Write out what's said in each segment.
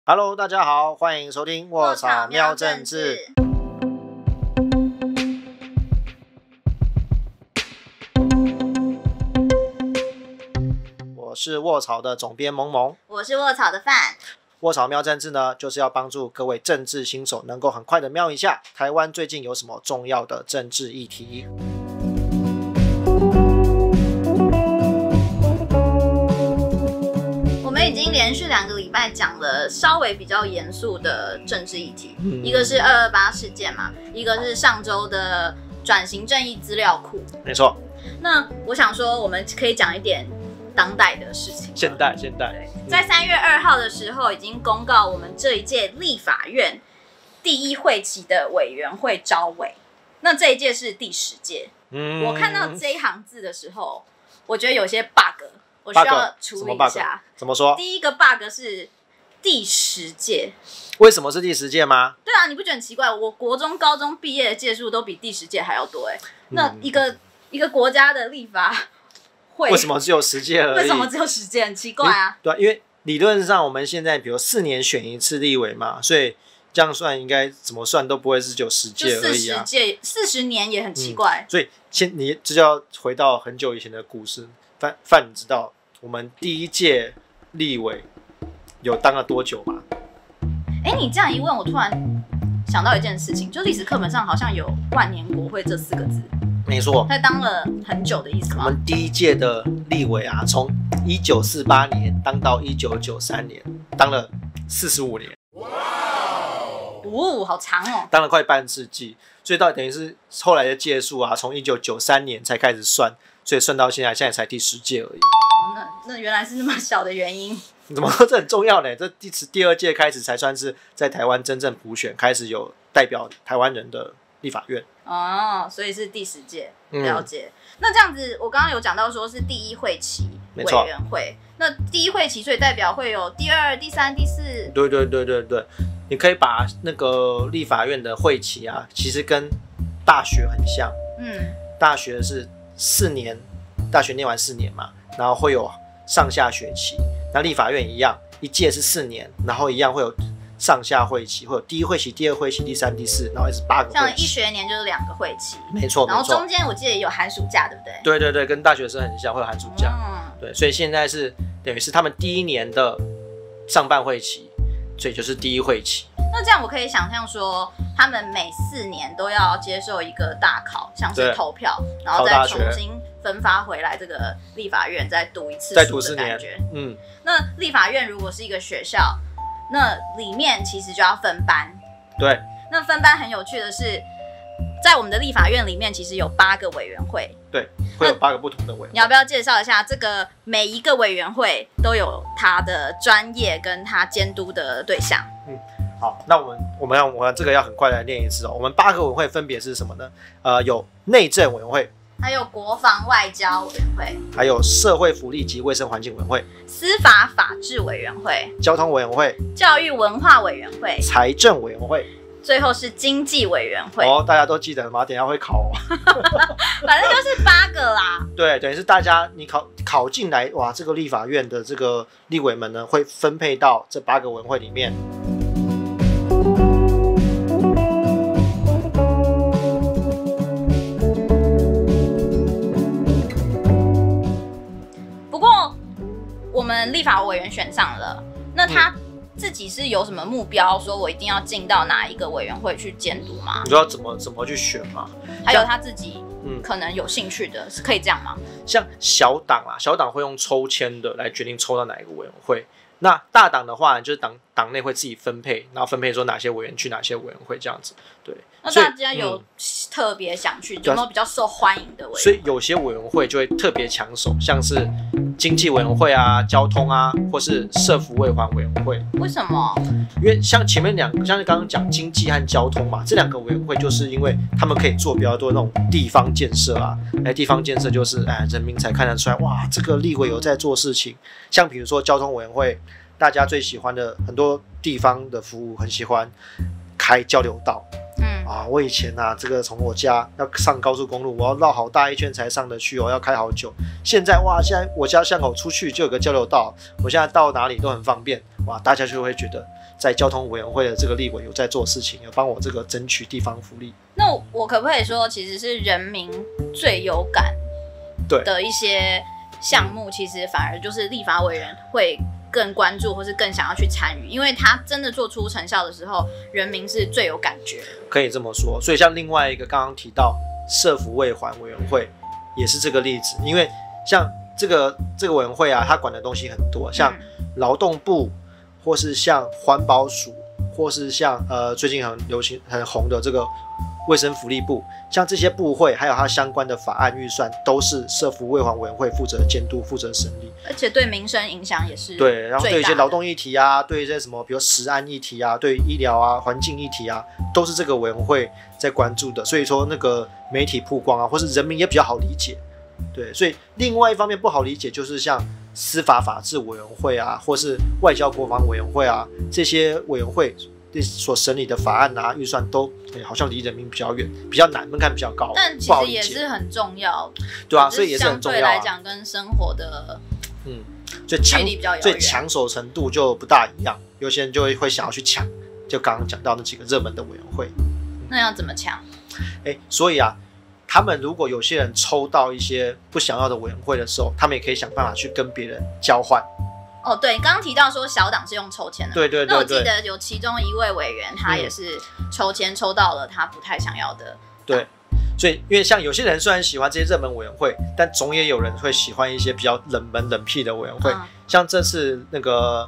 Hello， 大家好，欢迎收听卧草喵政治。我是卧草的总编萌萌， 我是卧草的范。 卧草喵政治呢，就是要帮助各位政治新手能够很快的瞄一下台湾最近有什么重要的政治议题。 我们已经连续2个礼拜讲了稍微比较严肃的政治议题，一个是228事件嘛，一个是上周的转型正义资料库。 没错。 那我想说，我们可以讲一点当代的事情。 现代。 在3月2号的时候，已经公告我们这一届立法院第一会期的委员会召委。那这一届是第10届。我看到这一行字的时候，我觉得有些 bug， 我需要处理一下。 怎么说？ 第一个 bug 是第10届。 为什么是第10届吗？ 对啊，你不觉得很奇怪？我国中、高中毕业的届数都比第10届还要多那一个国家的立法会为什么只有10届而已？ 为什么只有10届？很奇怪啊。 对啊，因为理论上我们现在比如4年选一次立委嘛，所以这样算应该怎么算都不会是只有10届而已啊。 就40届，40年也很奇怪。 所以你这就要回到很久以前的故事。范，你知道我们第一届立委有当了多久吗？ 你这样一问，我突然想到一件事情，就历史课本上好像有万年国会这4个字。 没错， 他当了很久的意思吗？ 我们第一届的立委啊，从1948年当到1993年，当了45年。 好长哦， 当了快半世纪，所以到底等于是后来的届数啊，从1993年才开始算，所以算到现在才第10届而已。 那原来是那么小的原因。 怎么说？这很重要呢？这第2届开始才算是在台湾真正普选，开始有代表台湾人的立法院。 所以是第10届，了解。那这样子，我刚刚有讲到说是第一会期委员会，那第一会期，所以代表会有第2、第3、第4。 对，你可以把那个立法院的会期啊，其实跟大学很像。大学是4年，大学念完4年嘛，然后会有上下学期。那立法院一样，一届是4年，然后一样会有上下会期，会有第一会期、第2会期、第3、第4，然后也是8个会期。 像1学年就是2个会期， 没错。 然后中间我记得也有寒暑假，对不对？ 对，跟大学生很像，会有寒暑假。对，所以现在是等于是他们第1年的上半会期，所以就是第一会期。 那这样我可以想象说，他们每4年都要接受一个大考，像是投票，然后再重新分发回来这个立法院，再读一次书的感觉。那立法院如果是一个学校，那里面其实就要分班。 对。 那分班很有趣的是，在我们的立法院里面，其实有8个委员会。 对，会有8个不同的委员会。 你要不要介绍一下这个每一个委员会都有他的专业跟他监督的对象？ 好，那我们这个要很快来念一次哦。我们8个委员会分别是什么呢？有内政委员会， 还有国防外交委员会， 还有社会福利及卫生环境委员会， 司法法制委员会， 交通委员会， 教育文化委员会， 财政委员会， 最后是经济委员会。 大家都记得吗？等一下会考反正就是8个啦。 对，等于是大家你考进来，哇，这个立法院的这个立委们呢，会分配到这8个委员会里面。 我们立法委员选上了，那他自己是有什么目标，说我一定要进到哪一个委员会去监督吗？ 你知道怎么去选吗？ 还有他自己可能有兴趣的，是可以这样吗？ 像小党会用抽签的来决定抽到哪一个委员会。那大党的话，就是党内会自己分配，然后分配说哪些委员去哪些委员会这样子。对， 那大家有特别想去，有没有比较受欢迎的委员会？ 所以有些委员会就会特别抢手，像是经济委员会啊、交通啊，或是社福卫环委员会。 为什么？ 因为像前面像是刚刚讲经济和交通嘛，这2个委员会就是因为他们可以做比较多那种地方建设啊。地方建设就是人民才看得出来，哇，这个立委有在做事情。像比如说交通委员会，大家最喜欢的很多地方的服务很喜欢开交流道。我以前这个从我家要上高速公路，我要绕好大一圈才上得去要开好久。现在现在我家巷口出去就有个交流道，我现在到哪里都很方便。大家就会觉得在交通委员会的这个立委有在做事情，有帮我这个争取地方福利。 那我可不可以说，其实是人民最有感的一些项目，其实反而就是立法委员会更关注，或是更想要去参与，因为他真的做出成效的时候，人民是最有感觉的。 可以这么说。所以像另外一个刚刚提到社福卫环委员会，也是这个例子。因为像这个委员会啊，它管的东西很多，像劳动部，或是像环保署，或是像最近很流行很红的这个卫生福利部，像这些部会还有它相关的法案预算，都是社福卫环委员会负责监督、负责审理， 而且对民生影响也是对。然后对一些劳动议题啊，对一些什么比如食安议题啊，对医疗啊、环境议题啊，都是这个委员会在关注的。所以说那个媒体曝光啊，或是人民也比较好理解。对，所以另外一方面不好理解就是像司法法制委员会啊，或是外交国防委员会啊，这些委员会所审理的法案啊、预算都好像离人民比较远，比较难，门槛比较高， 但其实也是很重要。 对啊，所以也是很重要相对来讲，跟生活的距离比较遥远， 所以抢手程度就不大一样。有些人就会想要去抢，就刚刚讲到那几个热门的委员会。 那要怎么抢？ 所以啊，他们如果有些人抽到一些不想要的委员会的时候，他们也可以想办法去跟别人交换。 哦，对，刚刚提到说小党是用抽签的， 对。 那我记得有其中一位委员，他也是抽签抽到了他不太想要的。 对，所以因为像有些人虽然喜欢这些热门委员会，但总也有人会喜欢一些比较冷门冷僻的委员会。像这次那个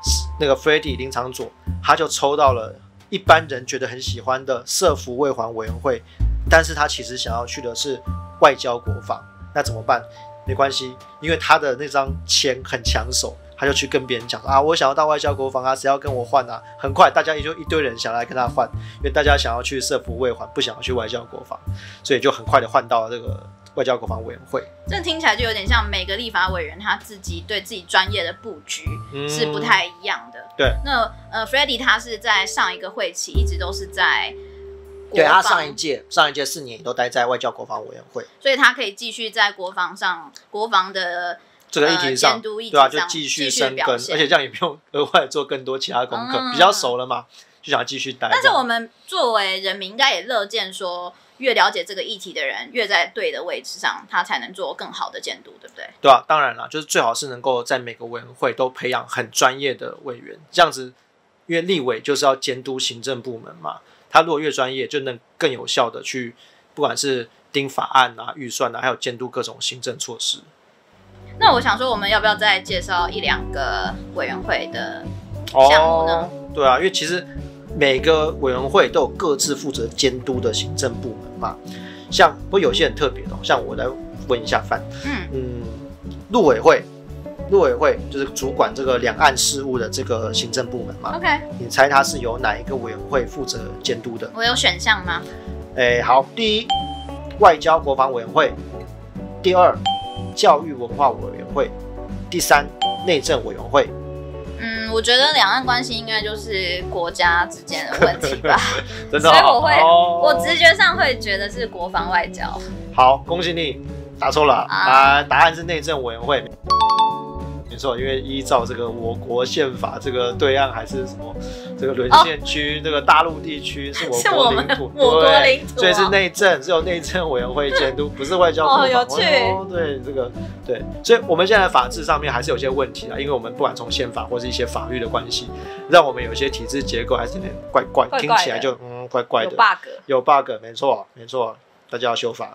Freddy 林昶佐，他就抽到了一般人觉得很喜欢的社福卫环委员会，但是他其实想要去的是外交国防，那怎么办？没关系，因为他的那张签很抢手，他就去跟别人讲啊，我想要到外交国防啊，谁要跟我换啊？很快大家也就一堆人想来跟他换，因为大家想要去社福卫环，不想要去外交国防，所以就很快的换到了这个外交国防委员会。 这听起来就有点像每个立法委员他自己对自己专业的布局是不太一样的。 对， 那Freddy 他是在上一个会期一直都是在对，他上一届4年也都待在外交国防委员会， 所以他可以继续在国防的这个议题上，对啊，就继续深耕，而且这样也不用额外做更多其他功课，比较熟了嘛，就想要继续待。 但是我们作为人民，应该也乐见说，越了解这个议题的人，越在对的位置上，他才能做更好的监督，对不对？ 对啊，当然啦，就是最好是能够在每个委员会都培养很专业的委员，这样子，因为立委就是要监督行政部门嘛。他如果越专业，就能更有效的去，不管是盯法案啊、预算啊，还有监督各种行政措施。 那我想说，我们要不要再介绍1、2个委员会的项目呢？ 对啊，因为其实每个委员会都有各自负责监督的行政部门嘛。像不过有些很特别的，像我来问一下范，陆委会就是主管这个两岸事务的这个行政部门嘛。 OK， 你猜它是由哪一个委员会负责监督的？ 我有选项吗？ 好，第一，外交国防委员会；第二，教育文化委员会；第三，内政委员会。 我觉得两岸关系应该就是国家之间的问题吧。 真的、 所以我直觉上会觉得是国防外交。 好，恭喜你答错了答案是内政委员会。没错，因为依照这个我国宪法，这个对岸还是什么这个沦陷区，这个大陆地区是我国领土， 我国领土， 所以是内政，是由内政委员会监督，不是外交部。 有趣。 对这个对，所以我们现在法制上面还是有些问题啦，因为我们不管从宪法或是一些法律的关系，让我们有些体制结构还是有点怪怪，听起来就怪怪的，有 bug， 没错，大家要修法。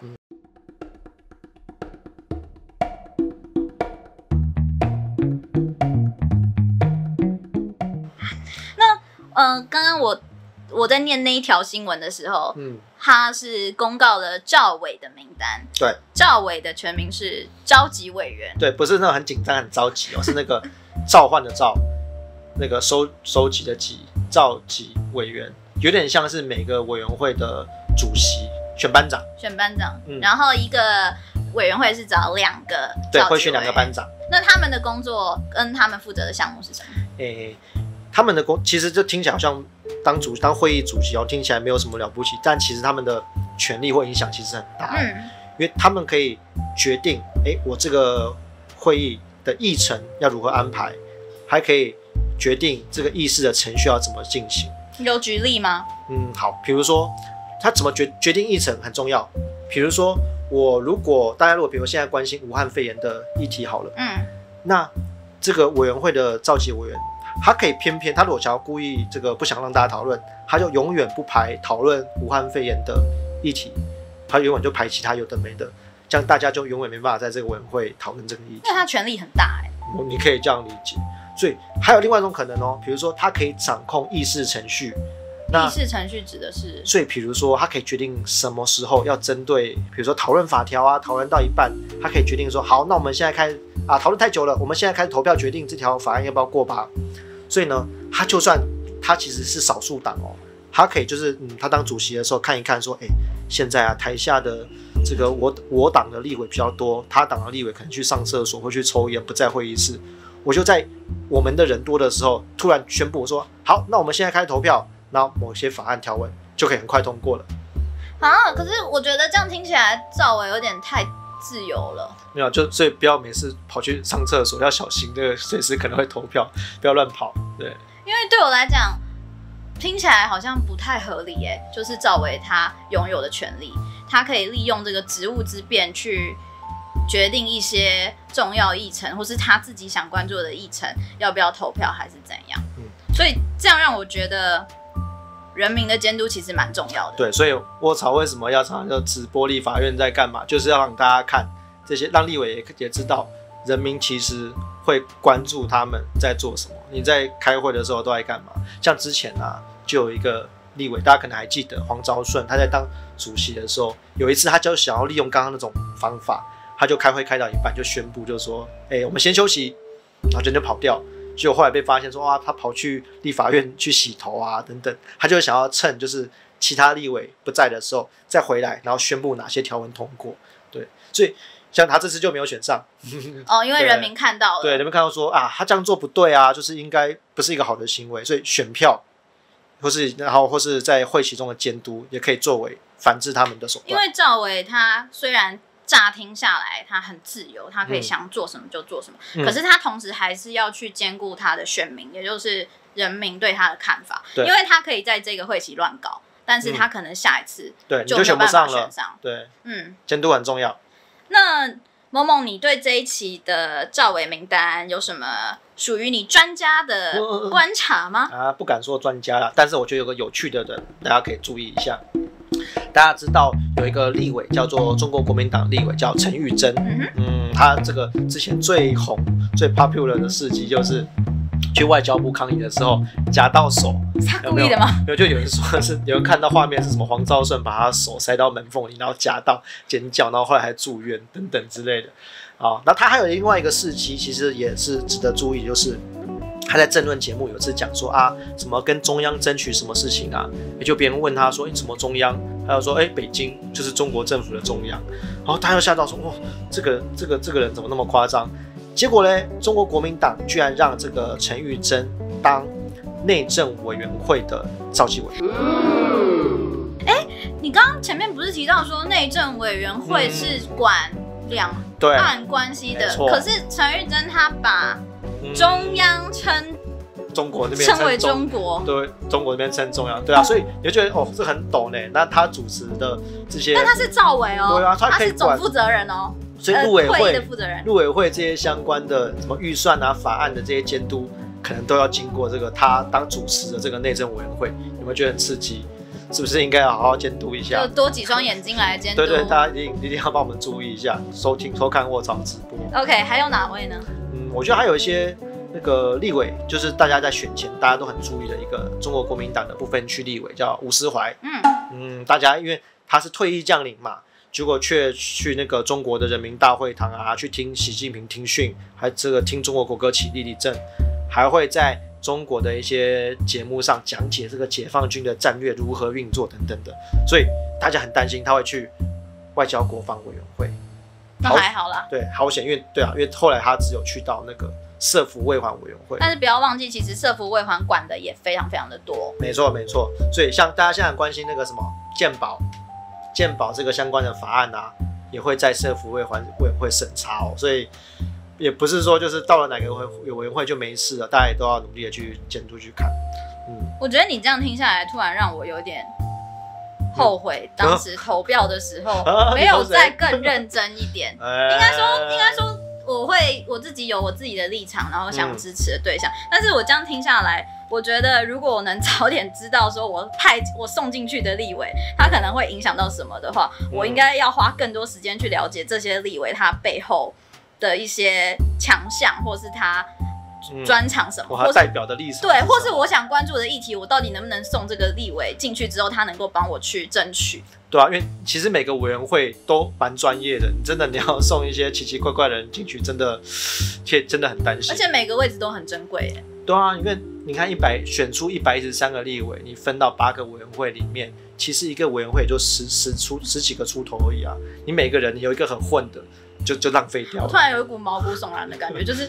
刚刚我在念那一条新闻的时候，他是公告了召委的名单。 对， 召委的全名是召集委员。 对，不是那种很紧张、很着急是那个召唤的召，那个收集的集，召集委员，有点像是每个委员会的主席选班长。然后一个委员会是找2个， 对，会选2个班长。 那他们的工作跟他们负责的项目是什么？ 他们的其实就听起来好像当会议主席听起来没有什么了不起，但其实他们的权力或影响其实很大，因为他们可以决定，我这个会议的议程要如何安排，还可以决定这个议事的程序要怎么进行。 有举例吗？ 好，比如说他怎么决定议程很重要。比如说大家如果比如现在关心武汉肺炎的议题好了，那这个委员会的召集委员，他可以偏他如果想要故意这个不想让大家讨论，他就永远不排讨论武汉肺炎的议题，他永远就排其他有的没的，这样大家就永远没办法在这个委员会讨论这个议题。 因为他权力很大你可以这样理解。所以还有另外一种可能比如说他可以掌控议事程序。 议事程序指的是， 所以比如说他可以决定什么时候要针对，比如说讨论法条啊，讨论到一半，他可以决定说，好，那我们现在开始讨论太久了，我们现在开始投票决定这条法案要不要过吧。所以呢，他就算他其实是少数党他可以就是他当主席的时候看一看说，现在台下的这个我党的立委比较多，他党的立委可能去上厕所或去抽烟不在会议室，我就在我们的人多的时候突然宣布说，好，那我们现在开始投票。然后某些法案条文就可以很快通过了可是我觉得这样听起来赵伟有点太自由了。 没有，所以不要每次跑去上厕所，要小心这个随时可能会投票，不要乱跑。对， 因为对我来讲听起来好像不太合理就是赵伟他拥有的权利，他可以利用这个职务之便去决定一些重要议程，或是他自己想关注的议程要不要投票还是怎样。所以这样让我觉得人民的监督其实蛮重要的。 对，所以窝巢为什么要常常就直播立法院在干嘛，就是要让大家看这些，让立委也知道人民其实会关注他们在做什么，你在开会的时候都在干嘛。像之前就有一个立委，大家可能还记得黄昭顺，他在当主席的时候，有一次他就想要利用刚刚那种方法，他就开会开到一半就宣布就说，我们先休息，然后人就跑掉。结果后来被发现说，他跑去立法院去洗头等等，他就想要趁就是其他立委不在的时候再回来，然后宣布哪些条文通过。对，所以像他这次就没有选上因为人民看到了， 对，人民看到说他这样做不对就是应该不是一个好的行为，所以选票或是在会期中的监督也可以作为反制他们的手段。 因为赵伟他虽然乍听下来他很自由，他可以想做什么就做什么，可是他同时还是要去兼顾他的选民，也就是人民对他的看法。因为他可以在这个会期乱搞，但是他可能下一次就没有办法选上。 对，监督很重要。 那萌萌，你对这一期的赵伟名单有什么属于你专家的观察吗？ 不敢说专家啦，但是我觉得有个有趣的人，大家可以注意一下。大家知道有一个立委叫做中国国民党立委叫陈玉珍，他这个之前最红最 popular 的事迹就是去外交部抗议的时候夹到手， 他故意的吗？ 没有，就有人说是有人看到画面是什么黄昭顺把他手塞到门缝里，然后夹到尖叫，然后后来还住院等等之类的。那他还有另外一个事迹，其实也是值得注意，就是他在政论节目有次讲说什么跟中央争取什么事情也就别人问他说什么中央，他就说北京就是中国政府的中央，然后他又吓到说这个人怎么那么夸张？结果呢，中国国民党居然让这个陈玉珍当内政委员会的召集委员。 你刚刚前面不是提到说内政委员会是管两岸关系的，可是陈玉珍他把中央中国那边称为中国， 对，中国那边称中央，对所以你就觉得这很懂呢。那他主持的这些， 但他是赵伟对他是总负责人所以陆委会的负责人， 陆委会这些相关的什么预算法案的这些监督，可能都要经过这个他当主持的这个内政委员会。有没有觉得很刺激？是不是应该要好好监督一下？ 就多几双眼睛来监督。 对，大家一定要帮我们注意一下，收看窝巢直播。 OK， 还有哪位呢？ 我觉得还有一些那个立委，就是大家在选前大家都很注意的一个中国国民党的不分区立委叫吴思怀。大家因为他是退役将领嘛，结果却去那个中国的人民大会堂去听习近平听训，还听中国国歌起立立正，还会在中国的一些节目上讲解这个解放军的战略如何运作等等的，所以大家很担心他会去外交国防委员会。 那还好啦， 对，好险，因为后来他只有去到那个社福卫环委员会。 但是不要忘记，其实社福卫环管的也非常非常的多。 没错，所以像大家现在很关心那个什么健保这个相关的法案也会在社福卫环委员会审查所以也不是说就是到了哪个委员会就没事了，大家也都要努力的去监督去看。 我觉得你这样听下来，突然让我有点后悔，当时投票的时候没有再更认真一点。应该说，我自己有我自己的立场，然后想支持的对象。但是我这样听下来，我觉得如果我能早点知道说我送进去的立委，他可能会影响到什么的话，我应该要花更多时间去了解这些立委他背后的一些强项，或是他专长什么， 或代表的立场， 对，或是我想关注的议题，我到底能不能送这个立委进去之后，他能够帮我去争取？ 对啊，因为其实每个委员会都蛮专业的，你要送一些奇奇怪怪的人进去，真的很担心。 而且每个位置都很珍贵耶。 对啊，因为你看选出113个立委，你分到8个委员会里面，其实一个委员会也就十几个出头而已啊。你每个人有一个很混的，就浪费掉了。 突然有一股毛骨悚然的感觉，就是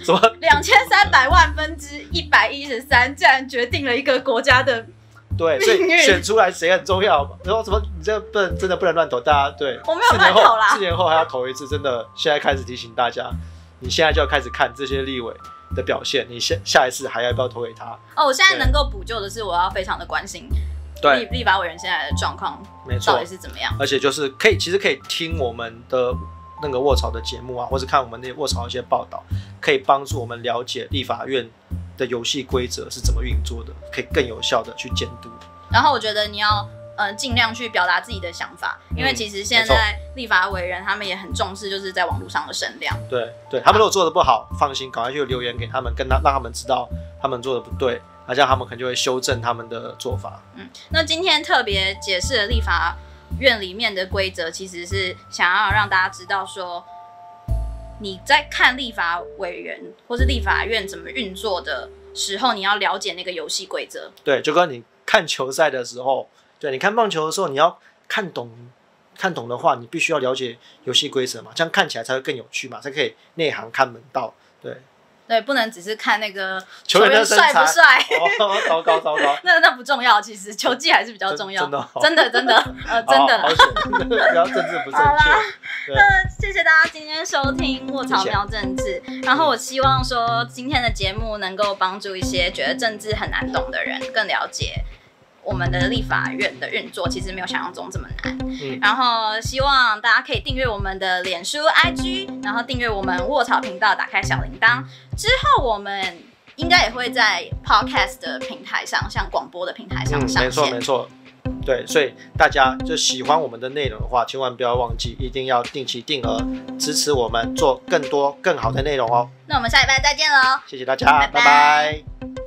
2300万分之113，竟然决定了一个国家的。 对，所以选出来谁很重要。然后什么，你这真的不能乱投，大家对。 我没有乱投啦。 4年后还要投一次，真的，现在开始提醒大家，你现在就要开始看这些立委的表现，你下一次还要不要投给他？ 我现在能够补救的是，我要非常的关心立法委员现在的状况到底是怎么样。 而且就是其实可以听我们的那个卧槽的节目啊，或是看我们那卧槽的一些报道，可以帮助我们了解立法院的游戏规则是怎么运作的，可以更有效的去监督。 然后我觉得你要尽量去表达自己的想法，因为其实现在立法委员他们也很重视就是在网络上的声量。 对，他们如果做的不好，放心，赶快去留言给他们，让他们知道他们做的不对，这样他们可能就会修正他们的做法。 那今天特别解释了立法院里面的规则，其实是想要让大家知道说，你在看立法委员或是立法院怎么运作的时候，你要了解那个游戏规则。 对，就跟你看球赛的时候，对，你看棒球的时候，你要看懂的话，你必须要了解游戏规则嘛，这样看起来才会更有趣嘛，才可以内行看门道。 对，不能只是看那个球员的帅不帅。 糟糕。 那不重要，其实球技还是比较重要。真的，真的。 不要政治不正确。 那谢谢大家今天收听卧槽喵政治。然后我希望说今天的节目能够帮助一些觉得政治很难懂的人更了解我们的立法院的运作，其实没有想象中这么难。然后希望大家可以订阅我们的脸书 IG， 然后订阅我们卧槽频道，打开小铃铛。之后我们应该也会在 podcast 的平台上，像广播的平台上上线。 没错。对，所以大家就喜欢我们的内容的话，千万不要忘记，一定要定期定额支持我们做更多更好的内容哦。 那我们下礼拜再见喽， 谢谢大家，拜拜。